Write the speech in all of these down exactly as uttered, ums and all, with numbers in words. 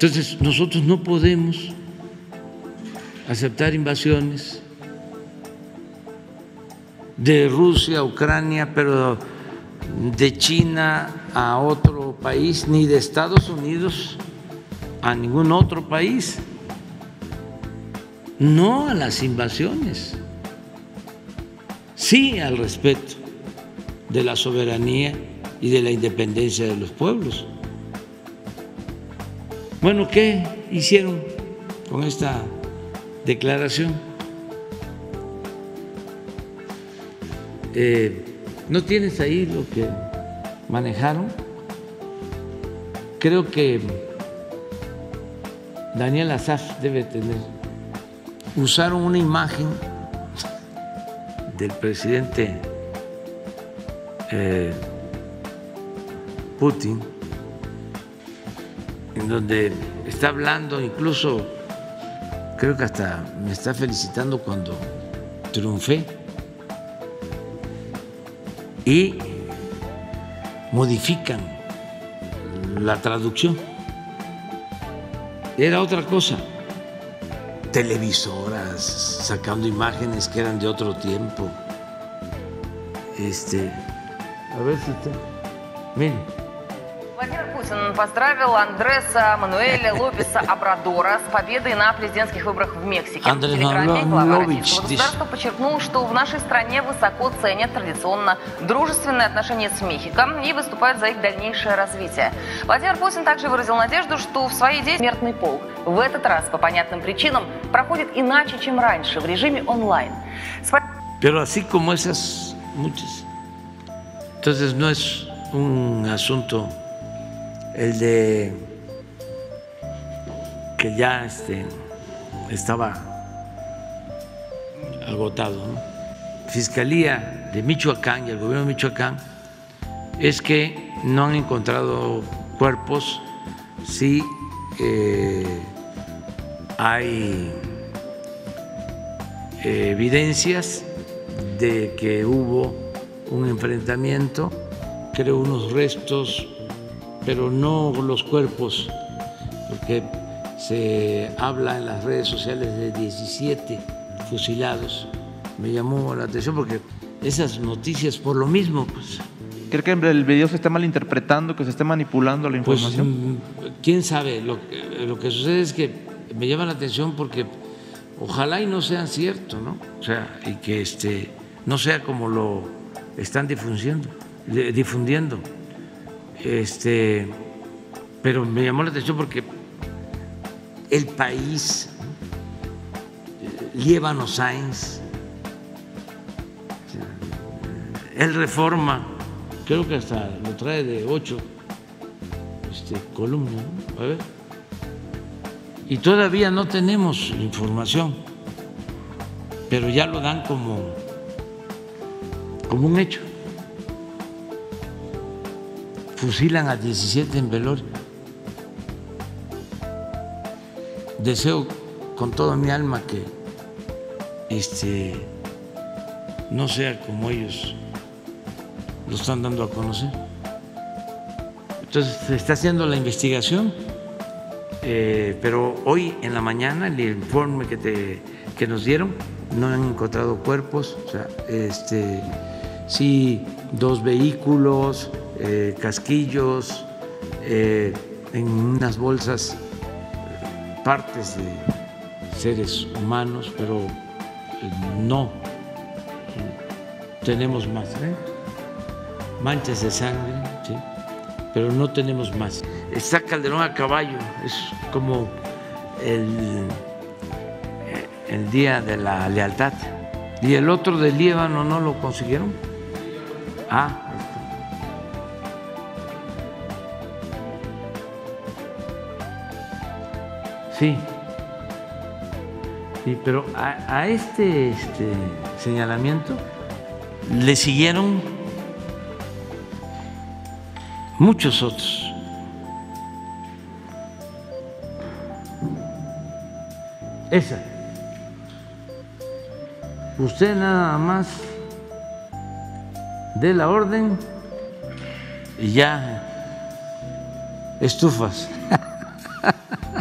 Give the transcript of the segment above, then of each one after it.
Entonces, nosotros no podemos aceptar invasiones de Rusia a Ucrania, pero de China a otro país, ni de Estados Unidos a ningún otro país. No a las invasiones, sí al respeto de la soberanía y de la independencia de los pueblos. Bueno, ¿qué hicieron con esta declaración? Eh, ¿No tienes ahí lo que manejaron? Creo que Daniel Asaf debe tener. Usaron una imagen del presidente eh, Putin, en donde está hablando, incluso creo que hasta me está felicitando cuando triunfé, y modifican la traducción. Era otra cosa, televisoras sacando imágenes que eran de otro tiempo. Este, a ver si está. Miren. Владимир Путин поздравил Андреса Мануэля Лопеса Обрадора с победой на президентских выборах в Мексике. В телеграмме глава российского государства подчеркнул, что в нашей стране высоко ценят традиционно дружественные отношения с Мехико и выступают за их дальнейшее развитие. Владимир Путин также выразил надежду, что в своей деятельности смертный полк в этот раз по понятным причинам проходит иначе, чем раньше, в режиме онлайн. Pero así como esas, muchas. Entonces no es un asunto el de que ya este, estaba agotado, ¿no? Fiscalía de Michoacán y el gobierno de Michoacán es que no han encontrado cuerpos, sí eh, hay eh, evidencias de que hubo un enfrentamiento, creo unos restos, pero no los cuerpos, porque se habla en las redes sociales de diecisiete fusilados. Me llamó la atención porque esas noticias, por lo mismo, pues. ¿Cree que el video se está malinterpretando, que se está manipulando la información? Pues, quién sabe. Lo, lo que sucede es que me llama la atención porque ojalá y no sean ciertos, ¿no? O sea, y que este, no sea como lo están difundiendo, difundiendo. Este, pero me llamó la atención porque El País, Líbano Sáenz, El Reforma, creo que hasta lo trae de ocho este, columnas, ¿no? A ver. Y todavía no tenemos información, pero ya lo dan como, como un hecho. Fusilan a diecisiete en velorio. Deseo con toda mi alma que este, no sea como ellos lo están dando a conocer. Entonces se está haciendo la investigación, eh, pero hoy en la mañana el informe que, te, que nos dieron no han encontrado cuerpos, o sea, este, sí dos vehículos, Eh, casquillos, eh, en unas bolsas partes de seres humanos, pero eh, no tenemos más, ¿eh? Manchas de sangre, ¿sí? Pero no tenemos más. Está Calderón a caballo, es como el, el día de la lealtad. Y el otro del Líbano no lo consiguieron. Ah, sí, sí, pero a, a este, este señalamiento le siguieron muchos otros. Esa. Usted nada más dé la orden y ya estufas.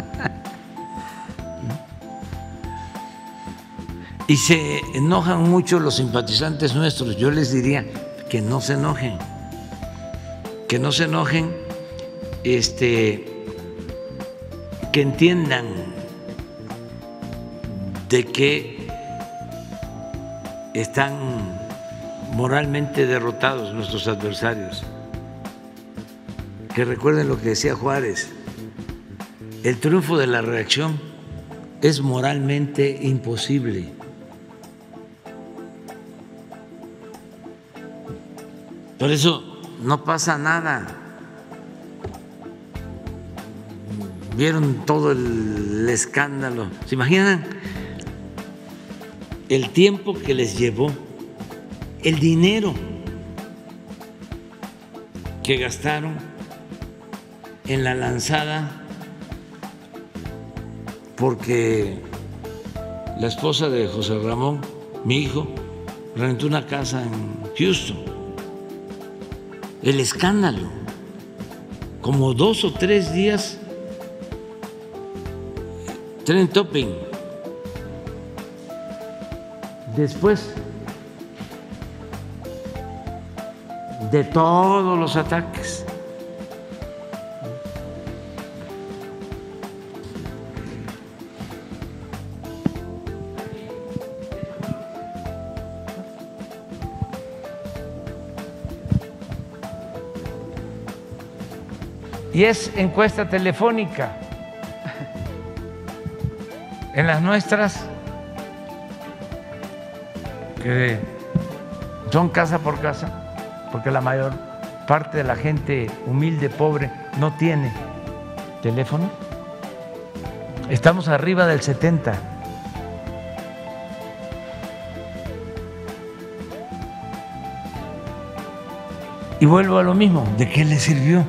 Y se enojan mucho los simpatizantes nuestros. Yo les diría que no se enojen, que no se enojen, este, que entiendan de que están moralmente derrotados nuestros adversarios, que recuerden lo que decía Juárez: el triunfo de la reacción es moralmente imposible. Por eso no pasa nada. Vieron todo el escándalo. ¿Se imaginan el tiempo que les llevó, el dinero que gastaron en la lanzada? Porque la esposa de José Ramón, mi hijo, rentó una casa en Houston. El escándalo, como dos o tres días, tren topping. Después de todos los ataques, y es encuesta telefónica. En las nuestras, que son casa por casa, porque la mayor parte de la gente humilde, pobre, no tiene teléfono, estamos arriba del setenta. Y vuelvo a lo mismo, ¿de qué le sirvió?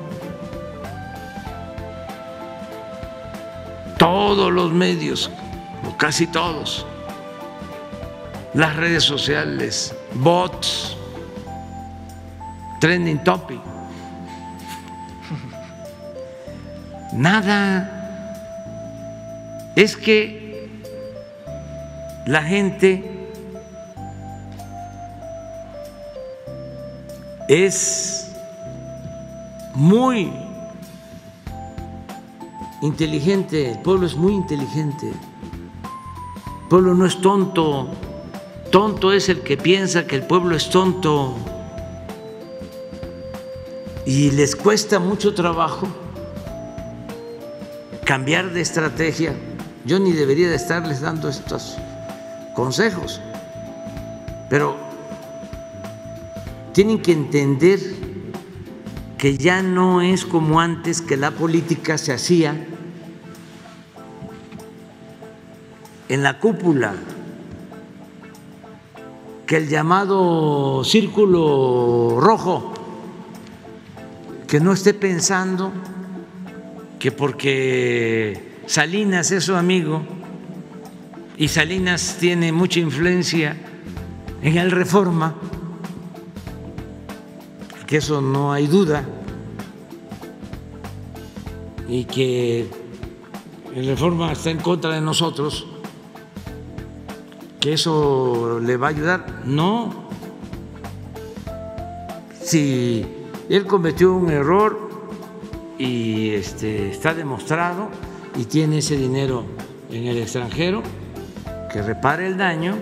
Todos los medios, o casi todos, las redes sociales, bots, trending topic, nada. Es que la gente es muy inteligente, el pueblo es muy inteligente, el pueblo no es tonto, tonto es el que piensa que el pueblo es tonto, y les cuesta mucho trabajo cambiar de estrategia. Yo ni debería de estarles dando estos consejos, pero tienen que entender que ya no es como antes, que la política se hacía en la cúpula, que el llamado círculo rojo, que no esté pensando que porque Salinas es su amigo y Salinas tiene mucha influencia en el Reforma, que eso no hay duda, y que el Reforma está en contra de nosotros, que eso le va a ayudar. No, si él cometió un error y este, está demostrado y tiene ese dinero en el extranjero, que repare el daño,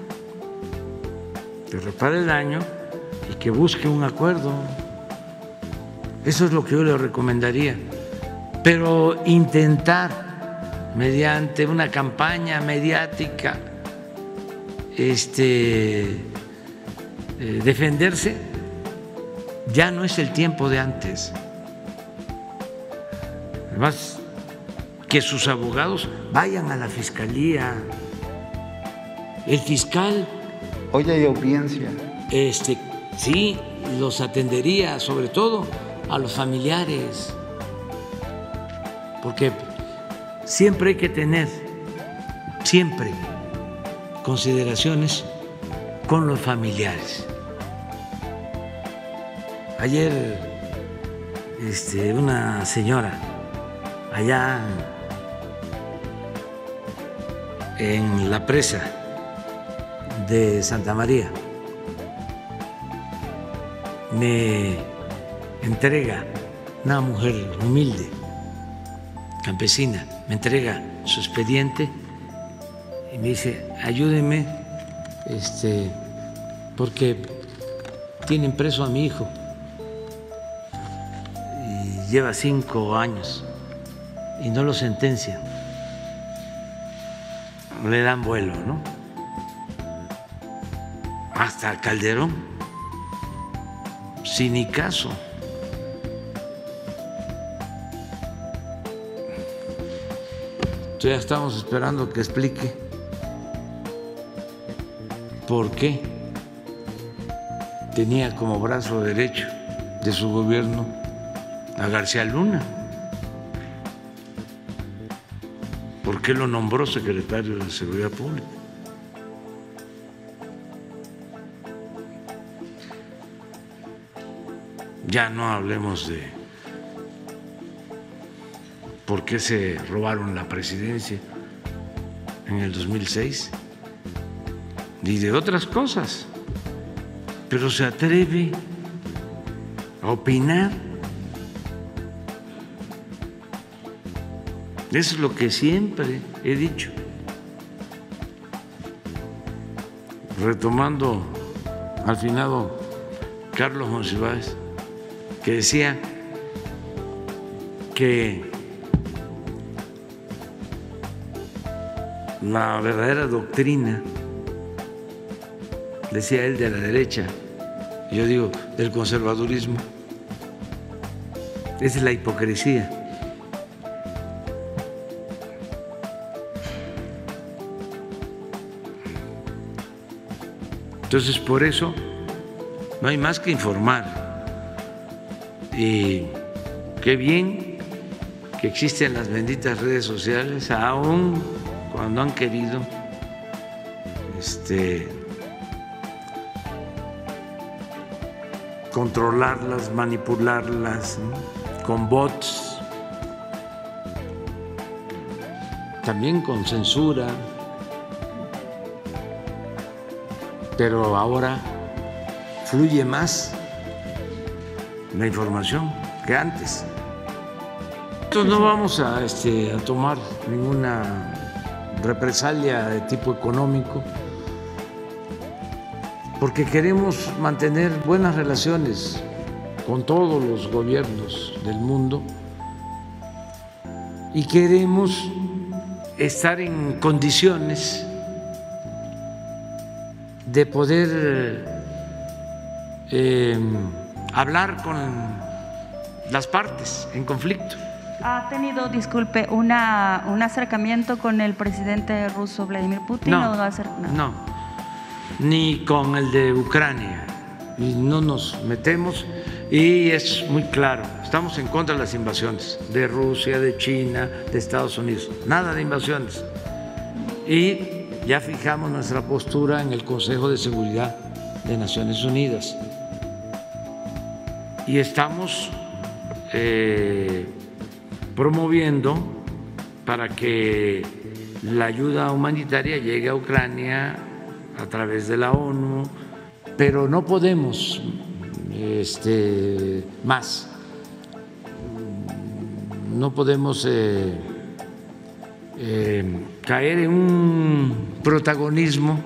que repare el daño y que busque un acuerdo. Eso es lo que yo le recomendaría. Pero intentar, mediante una campaña mediática, este, eh, defenderse, ya no es el tiempo de antes. Además, que sus abogados vayan a la fiscalía. El fiscal, hoy hay audiencia. Este, sí, los atendería, sobre todo a los familiares, porque siempre hay que tener, siempre, consideraciones con los familiares. Ayer, este, una señora allá en La Presa de Santa María me entrega, una mujer humilde, campesina, me entrega su expediente y me dice, ayúdeme, este, porque tienen preso a mi hijo y lleva cinco años y no lo sentencian, le dan vuelo, ¿no? Hasta Calderón, sin ni caso. Entonces ya estamos esperando que explique por qué tenía como brazo derecho de su gobierno a García Luna, por qué lo nombró secretario de Seguridad Pública. Ya no hablemos de por qué se robaron la presidencia en el dos mil seis y de otras cosas, pero se atreve a opinar. Eso es lo que siempre he dicho. Retomando al finado Carlos Monsiváis, que decía que la verdadera doctrina, decía él, de la derecha, yo digo del conservadurismo, es la hipocresía. Entonces, por eso no hay más que informar. Y qué bien que existen las benditas redes sociales, aún cuando han querido este, controlarlas, manipularlas, ¿no?, con bots, también con censura, pero ahora fluye más la información que antes. Entonces no vamos a, este, a tomar ninguna represalia de tipo económico, porque queremos mantener buenas relaciones con todos los gobiernos del mundo y queremos estar en condiciones de poder eh, hablar con las partes en conflicto. ¿Ha tenido, disculpe, una, un acercamiento con el presidente ruso Vladimir Putin? No, ¿O no, hacer, no? no, ni con el de Ucrania, y no nos metemos, y es muy claro, estamos en contra de las invasiones de Rusia, de China, de Estados Unidos, nada de invasiones. Y ya fijamos nuestra postura en el Consejo de Seguridad de Naciones Unidas y estamos eh, promoviendo para que la ayuda humanitaria llegue a Ucrania a través de la ONU, pero no podemos este, más, no podemos eh, eh, caer en un protagonismo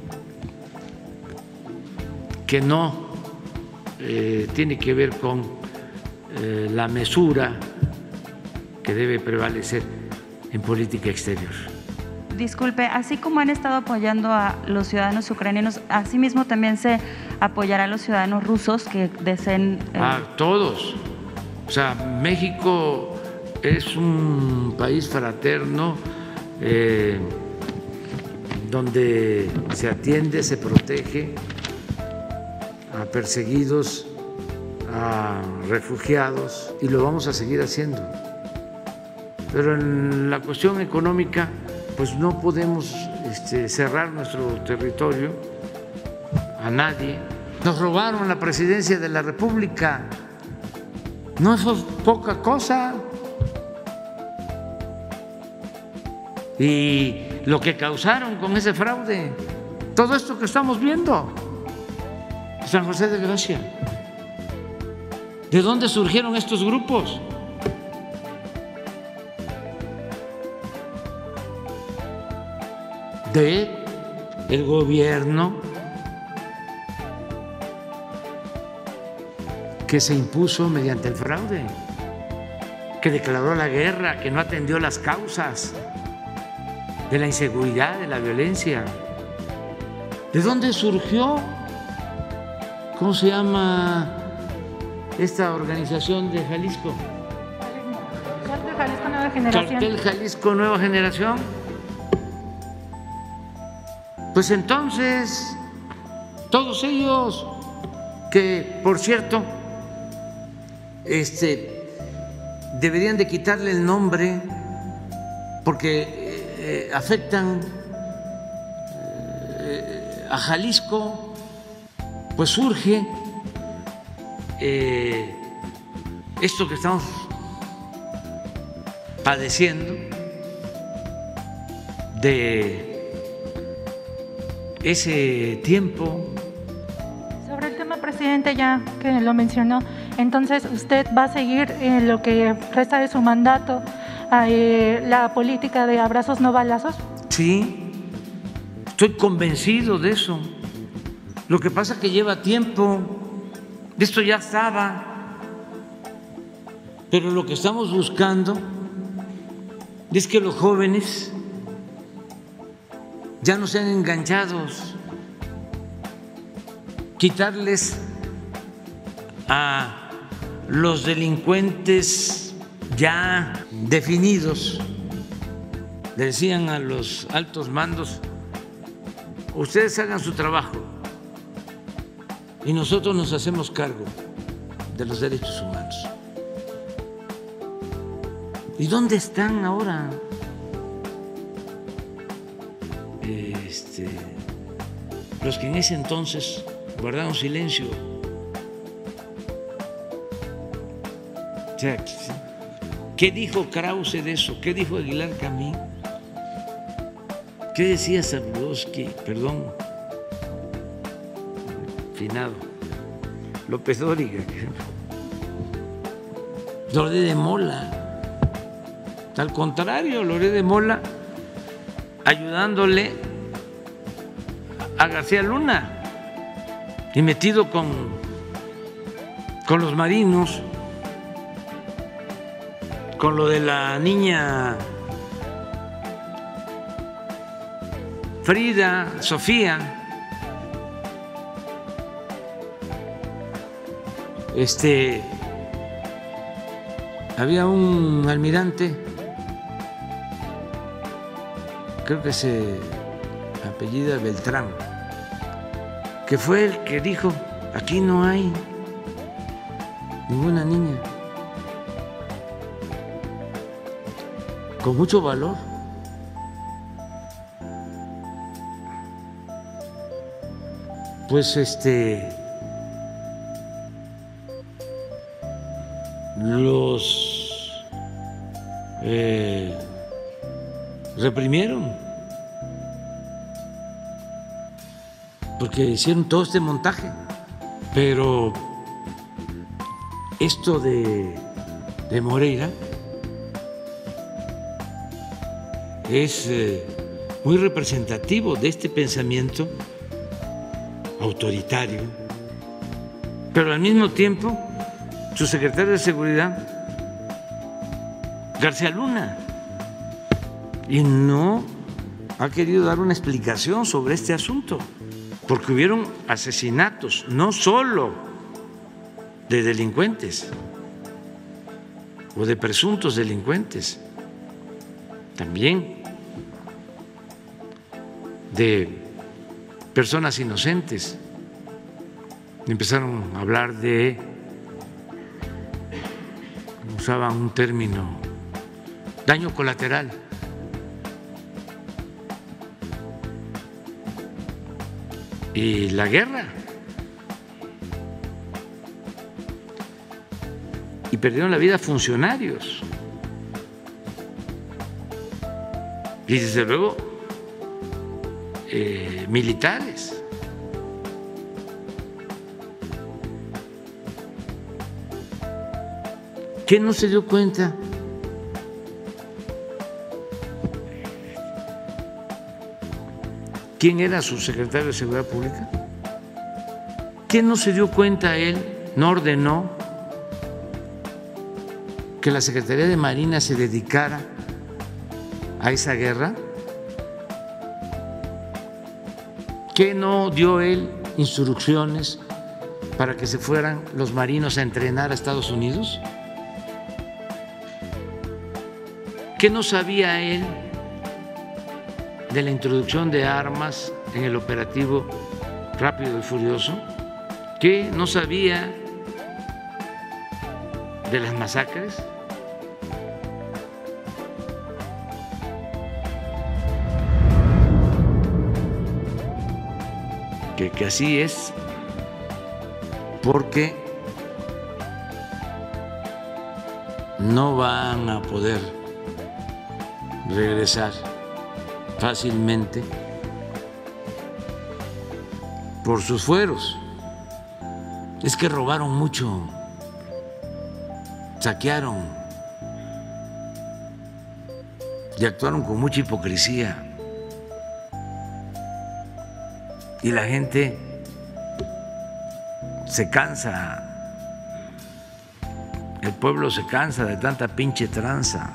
que no eh, tiene que ver con eh, la mesura que debe prevalecer en política exterior. Disculpe, así como han estado apoyando a los ciudadanos ucranianos, asimismo también se apoyará a los ciudadanos rusos que deseen… Eh... A todos. O sea, México es un país fraterno eh, donde se atiende, se protege a perseguidos, a refugiados, y lo vamos a seguir haciendo. Pero en la cuestión económica, pues no podemos este, cerrar nuestro territorio a nadie. Nos robaron la presidencia de la República, no es poca cosa. Y lo que causaron con ese fraude, todo esto que estamos viendo. San José de Gracia. ¿De dónde surgieron estos grupos? De el gobierno que se impuso mediante el fraude, que declaró la guerra, que no atendió las causas de la inseguridad, de la violencia. ¿De dónde surgió? ¿Cómo se llama esta organización de Jalisco? Cartel Jalisco Nueva Generación. Cartel Jalisco Nueva Generación. Pues entonces, todos ellos, que por cierto, este, deberían de quitarle el nombre porque eh, afectan eh, a Jalisco, pues surge eh, esto que estamos padeciendo de ese tiempo. Sobre el tema, presidente, ya que lo mencionó, entonces usted va a seguir en lo que resta de su mandato eh, la política de abrazos no balazos. Sí, estoy convencido de eso. Lo que pasa es que lleva tiempo, esto ya estaba, pero lo que estamos buscando es que los jóvenes ya no sean enganchados, quitarles a los delincuentes ya definidos. Le decían a los altos mandos: ustedes hagan su trabajo y nosotros nos hacemos cargo de los derechos humanos. ¿Y dónde están ahora? Este, los que en ese entonces guardaron silencio. O sea, ¿qué dijo Krause de eso? ¿Qué dijo Aguilar Camín? ¿Qué decía Zabludovsky? Perdón, finado López Dóriga, Loret de Mola. Al contrario, Loret de Mola ayudándole a García Luna y metido con, con los marinos, con lo de la niña Frida Sofía. Este, había un almirante, creo que se apellida Beltrán, que fue el que dijo: aquí no hay ninguna niña. Con mucho valor. Pues este, los eh, reprimieron porque hicieron todo este montaje, pero esto de, de Moreira es eh, muy representativo de este pensamiento autoritario, pero al mismo tiempo su secretario de Seguridad, García Luna, y no ha querido dar una explicación sobre este asunto, porque hubieron asesinatos, no solo de delincuentes o de presuntos delincuentes, también de personas inocentes. Empezaron a hablar de, usaban un término, daño colateral. Y la guerra. Y perdieron la vida funcionarios. Y desde luego eh, militares. ¿Qué no se dio cuenta? ¿Quién era su secretario de Seguridad Pública? ¿Qué no se dio cuenta él? ¿No ordenó que la Secretaría de Marina se dedicara a esa guerra? ¿Qué no dio él instrucciones para que se fueran los marinos a entrenar a Estados Unidos? ¿Qué no sabía él de la introducción de armas en el operativo Rápido y Furioso? ¿Qué no sabía de las masacres? Que, que así es, porque no van a poder regresar fácilmente por sus fueros. Es que robaron mucho, saquearon y actuaron con mucha hipocresía. Y la gente se cansa, el pueblo se cansa de tanta pinche tranza.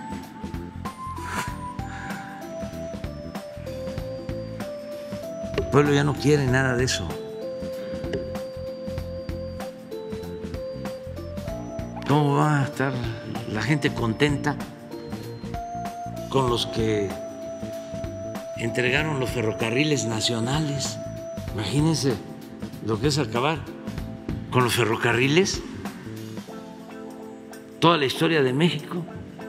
El pueblo ya no quiere nada de eso. ¿Cómo va a estar la gente contenta con los que entregaron los ferrocarriles nacionales? Imagínense lo que es acabar con los ferrocarriles, toda la historia de México,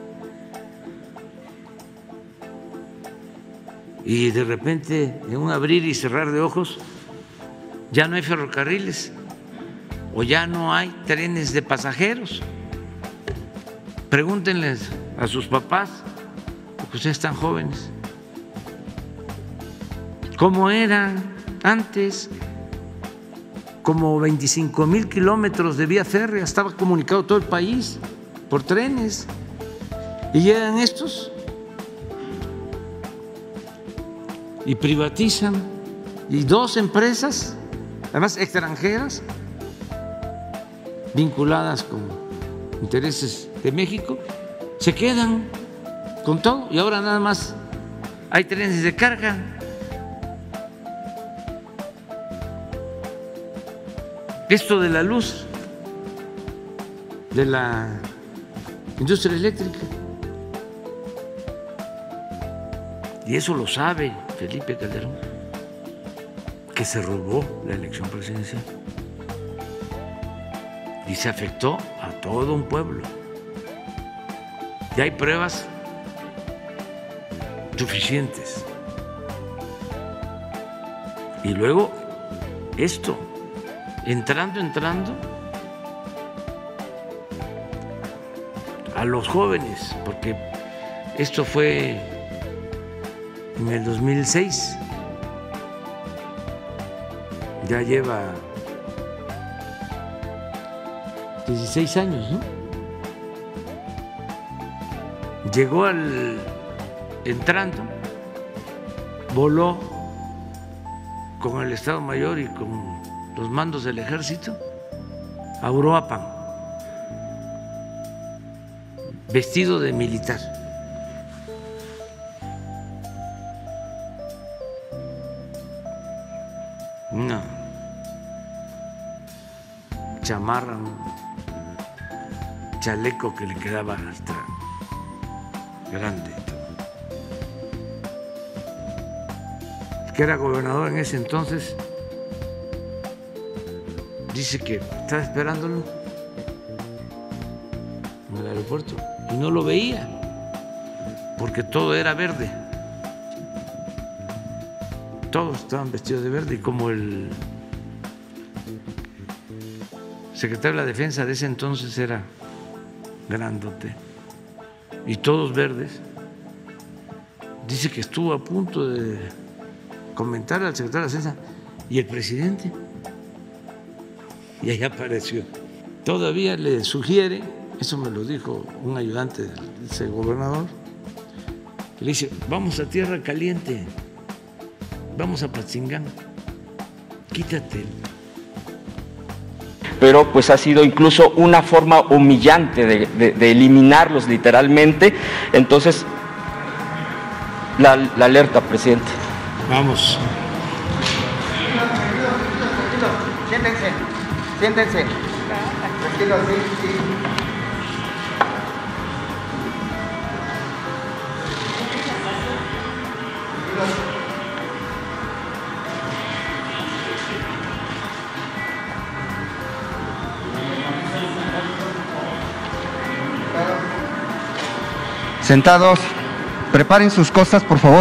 y de repente, en un abrir y cerrar de ojos, ya no hay ferrocarriles o ya no hay trenes de pasajeros. Pregúntenles a sus papás, porque ustedes están jóvenes, ¿cómo eran antes? Como veinticinco mil kilómetros de vía férrea, estaba comunicado todo el país por trenes. Y llegan estos y privatizan, y dos empresas, además extranjeras, vinculadas con intereses de México, se quedan con todo, y ahora nada más hay trenes de carga. Esto de la luz, de la industria eléctrica, y eso lo sabe Felipe Calderón, que se robó la elección presidencial y se afectó a todo un pueblo. Y hay pruebas suficientes. Y luego esto, entrando, entrando a los jóvenes, porque esto fue en el dos mil seis, ya lleva dieciséis años, ¿no? Llegó al entrando, voló con el Estado Mayor y con los mandos del ejército a Uruapan, vestido de militar. No, chamarra, un chaleco que le quedaba hasta grande. El que era gobernador en ese entonces dice que estaba esperándolo en el aeropuerto y no lo veía porque todo era verde. Todos estaban vestidos de verde, y como el secretario de la Defensa de ese entonces era grandote y todos verdes, dice que estuvo a punto de comentar al secretario de la Defensa y el presidente. Y ahí apareció. Todavía le sugiere, eso me lo dijo un ayudante del ese gobernador, le dice, vamos a Tierra Caliente, vamos a Patzingán, quítate. Pero pues ha sido incluso una forma humillante de, de, de eliminarlos literalmente. Entonces, la, la alerta, presidente. Vamos. Siéntense, siéntense. Tranquilo, sí, sí. Sentados, preparen sus cosas, por favor.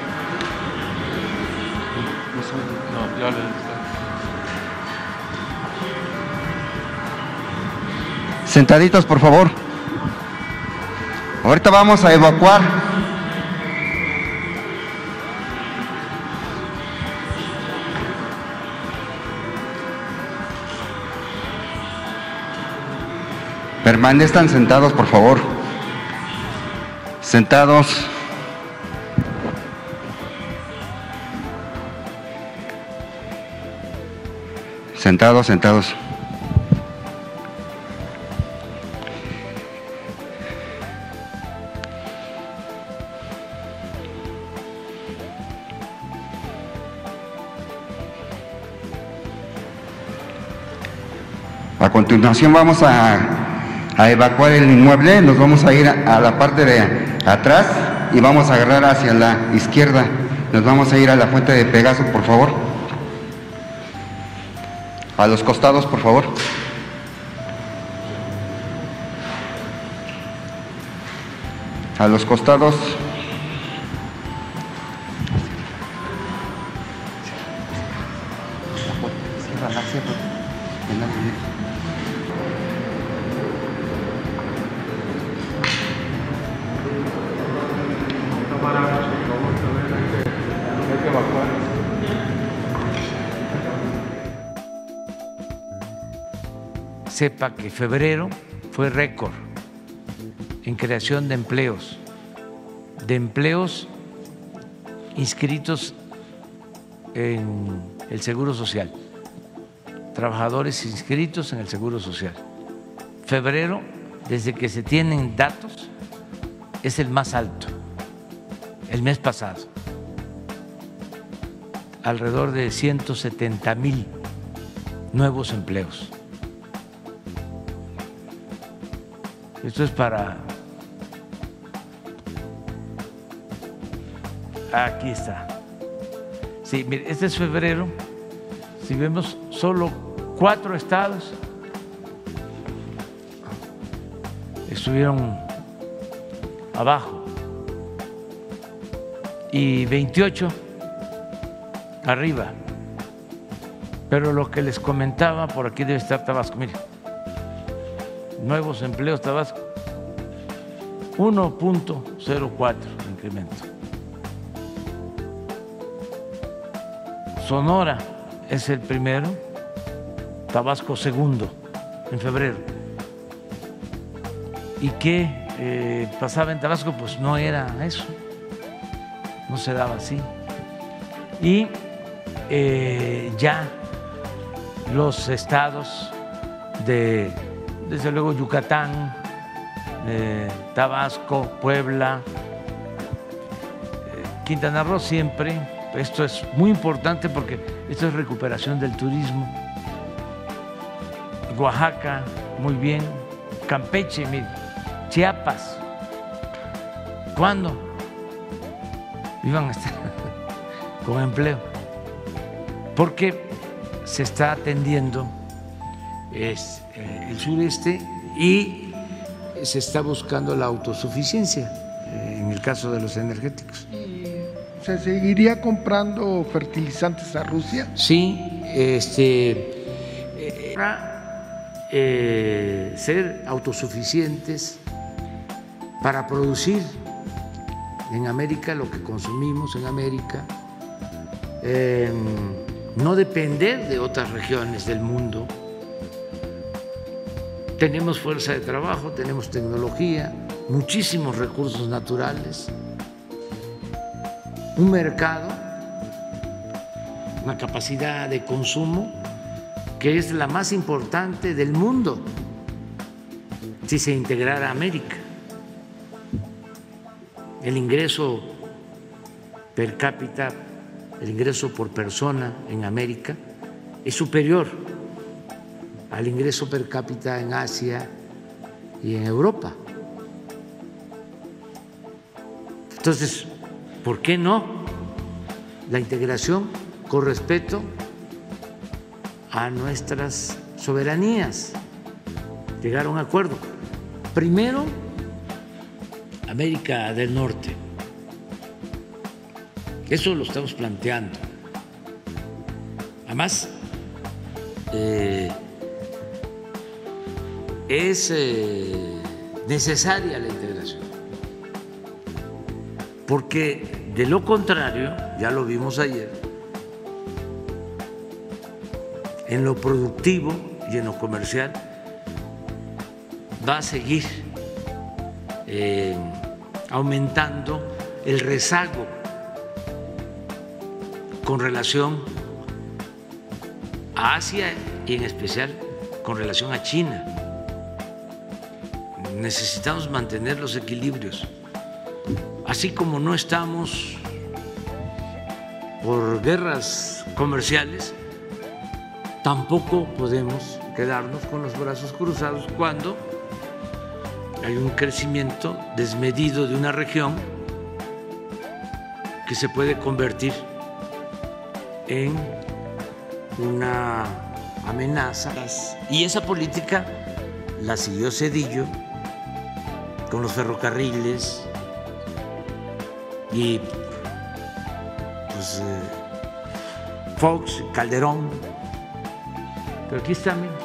Sentaditos, por favor. Ahorita vamos a evacuar. Permanezcan sentados, por favor. Sentados. Sentados, sentados. A continuación vamos a, a evacuar el inmueble, nos vamos a ir a, a la parte de atrás y vamos a agarrar hacia la izquierda. Nos vamos a ir a la fuente de Pegaso, por favor. A los costados, por favor. A los costados. Sepa que febrero fue récord en creación de empleos, de empleos inscritos en el Seguro Social, trabajadores inscritos en el Seguro Social. Febrero, desde que se tienen datos, es el más alto, el mes pasado, alrededor de ciento setenta mil nuevos empleos. Esto es para... Aquí está. Sí, mire, este es febrero. Si vemos, solo cuatro estados estuvieron abajo y veintiocho arriba. Pero lo que les comentaba, por aquí debe estar Tabasco, mire. Nuevos empleos Tabasco, uno punto cero cuatro de incremento. Sonora es el primero, Tabasco segundo en febrero. ¿Y qué eh, pasaba en Tabasco? Pues no era eso, no se daba así. Y eh, ya los estados de, desde luego, Yucatán, eh, Tabasco, Puebla, eh, Quintana Roo siempre. Esto es muy importante porque esto es recuperación del turismo. Oaxaca, muy bien. Campeche, mire. Chiapas. ¿Cuándo iban a estar con empleo? Porque se está atendiendo es, eh, el sureste y se está buscando la autosuficiencia eh, en el caso de los energéticos. ¿Se seguiría comprando fertilizantes a Rusia? Sí, este, eh, para eh, ser autosuficientes, para producir en América lo que consumimos en América, eh, no depender de otras regiones del mundo. Tenemos fuerza de trabajo, tenemos tecnología, muchísimos recursos naturales, un mercado, una capacidad de consumo que es la más importante del mundo si se integrara América. El ingreso per cápita, el ingreso por persona en América es superior al ingreso per cápita en Asia y en Europa. Entonces, ¿por qué no la integración con respeto a nuestras soberanías? Llegar a un acuerdo. Primero, América del Norte. Eso lo estamos planteando. Además, eh, es eh, necesaria la integración, porque de lo contrario, ya lo vimos ayer, en lo productivo y en lo comercial va a seguir eh, aumentando el rezago con relación a Asia y en especial con relación a China. Necesitamos mantener los equilibrios, así como no estamos por guerras comerciales, tampoco podemos quedarnos con los brazos cruzados cuando hay un crecimiento desmedido de una región que se puede convertir en una amenaza. Y esa política la siguió Zedillo con los ferrocarriles y pues eh, Fox, Calderón. Pero aquí está, miren.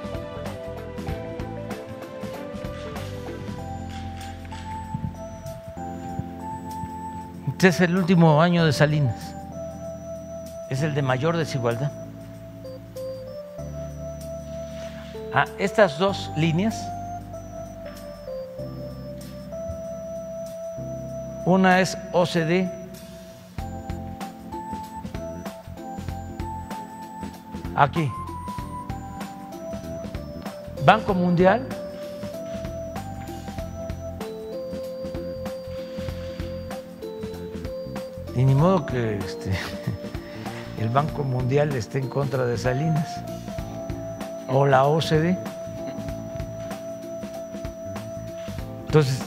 Este es el último año de Salinas. Es el de mayor desigualdad. Ah, estas dos líneas, una es O C D, aquí, Banco Mundial, y ni modo que este, el Banco Mundial esté en contra de Salinas, o la O C D. Entonces,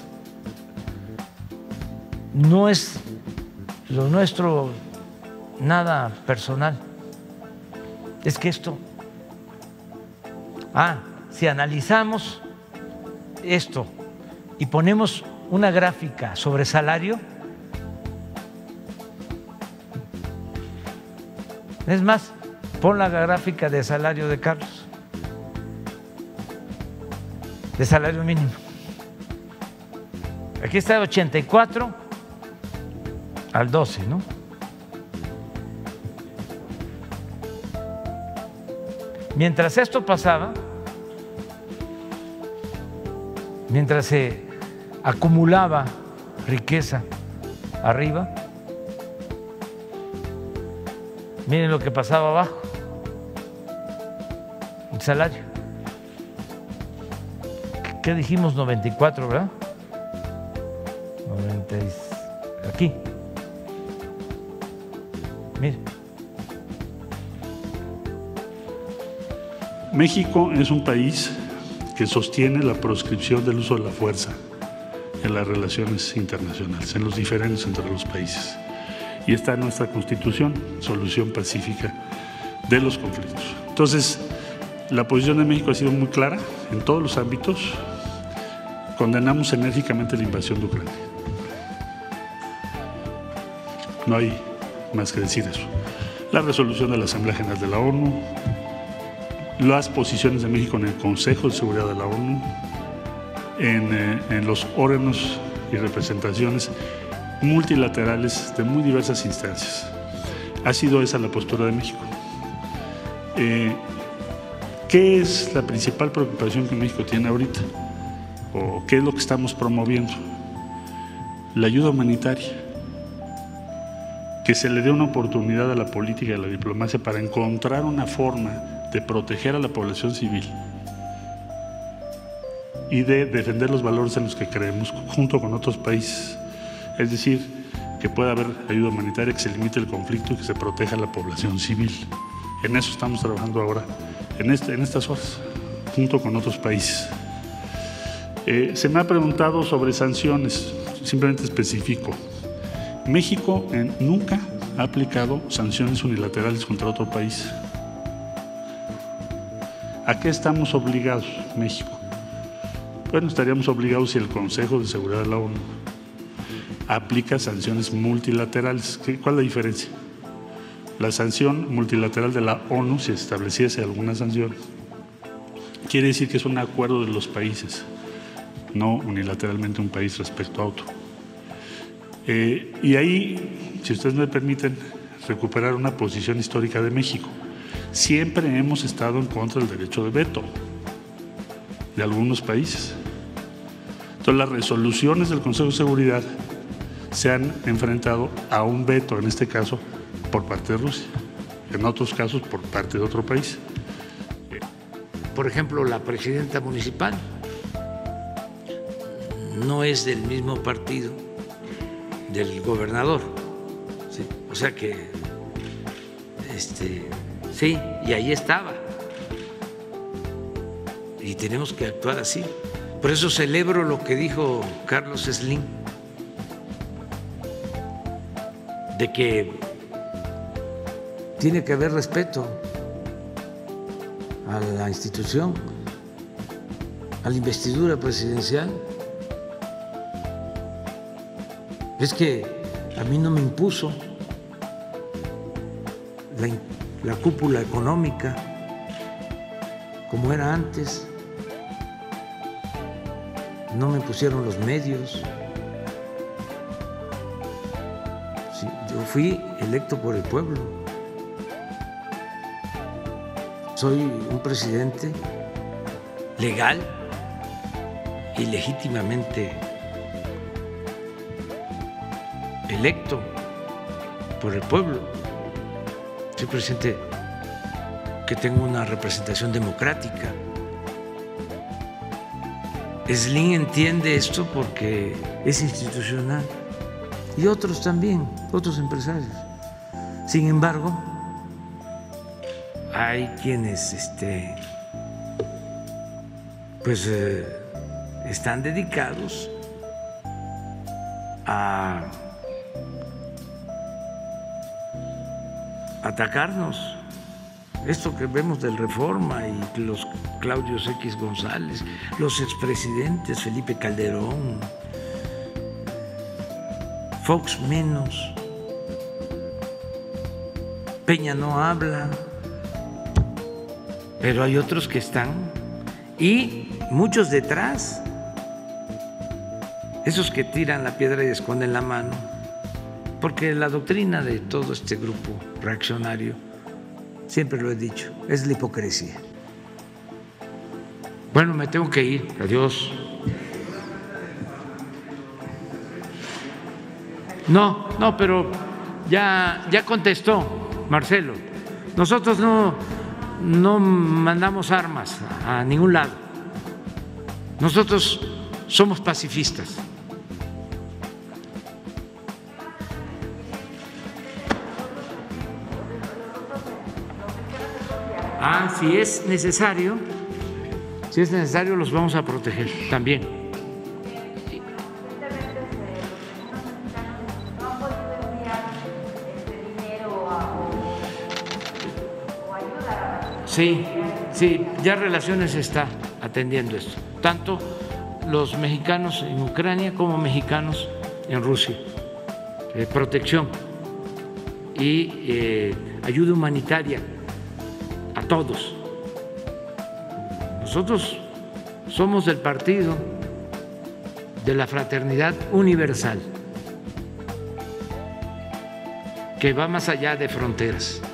no es lo nuestro nada personal, es que esto, ah, si analizamos esto y ponemos una gráfica sobre salario, es más, pon la gráfica de salario de Carlos, de salario mínimo. Aquí está de ochenta y cuatro al doce, ¿no? Mientras esto pasaba, mientras se acumulaba riqueza arriba, miren lo que pasaba abajo, el salario. ¿Qué dijimos? noventa y cuatro, ¿verdad? noventa, aquí. Miren. México es un país que sostiene la proscripción del uso de la fuerza en las relaciones internacionales, en los diferendos entre los países. Y está en nuestra Constitución, solución pacífica de los conflictos. Entonces, la posición de México ha sido muy clara en todos los ámbitos. Condenamos enérgicamente la invasión de Ucrania. No hay más que decir eso. La resolución de la Asamblea General de la ONU, las posiciones de México en el Consejo de Seguridad de la ONU, en, eh, en los órganos y representaciones multilaterales de muy diversas instancias. Ha sido esa la postura de México. Eh, ¿Qué es la principal preocupación que México tiene ahorita? ¿O qué es lo que estamos promoviendo? La ayuda humanitaria. Que se le dé una oportunidad a la política y a la diplomacia para encontrar una forma de proteger a la población civil y de defender los valores en los que creemos junto con otros países. Es decir, que pueda haber ayuda humanitaria, que se limite el conflicto y que se proteja a la población civil. En eso estamos trabajando ahora, en, este, en estas horas, junto con otros países. Eh, se me ha preguntado sobre sanciones, simplemente especifico. México en, nunca ha aplicado sanciones unilaterales contra otro país. ¿A qué estamos obligados, México? Bueno, estaríamos obligados si el Consejo de Seguridad de la ONU aplica sanciones multilaterales. ¿Cuál es la diferencia? La sanción multilateral de la ONU, si estableciese alguna sanción, quiere decir que es un acuerdo de los países, no unilateralmente un país respecto a otro. Eh, y ahí, si ustedes me permiten, recuperar una posición histórica de México. Siempre hemos estado en contra del derecho de veto de algunos países. Entonces, las resoluciones del Consejo de Seguridad se han enfrentado a un veto, en este caso, por parte de Rusia, en otros casos por parte de otro país. Por ejemplo, la presidenta municipal no es del mismo partido del gobernador, ¿sí? O sea que, este, sí, y ahí estaba. Y tenemos que actuar así. Por eso celebro lo que dijo Carlos Slim, de que tiene que haber respeto a la institución, a la investidura presidencial. Es que a mí no me impuso la, la cúpula económica como era antes, no me pusieron los medios. Sí, yo fui electo por el pueblo. Soy un presidente legal y legítimamente electo por el pueblo. Soy presidente que tengo una representación democrática. Slim entiende esto porque es institucional y otros también, otros empresarios. Sin embargo, hay quienes este, pues, eh, están dedicados a atacarnos. Esto que vemos del Reforma y los Claudios X González, los expresidentes Felipe Calderón, Fox menos, Peña no habla, pero hay otros que están y muchos detrás, esos que tiran la piedra y esconden la mano, porque la doctrina de todo este grupo reaccionario, siempre lo he dicho, es la hipocresía. Bueno, me tengo que ir. Adiós. No, no, pero ya, ya contestó Marcelo. Nosotros no, no mandamos armas a ningún lado. Nosotros somos pacifistas. Ah, si es necesario, si es necesario, los vamos a proteger también. Sí, sí, ya Relaciones está atendiendo esto, tanto los mexicanos en Ucrania como mexicanos en Rusia. Eh, protección y eh, ayuda humanitaria a todos. Nosotros somos del partido de la fraternidad universal, que va más allá de fronteras.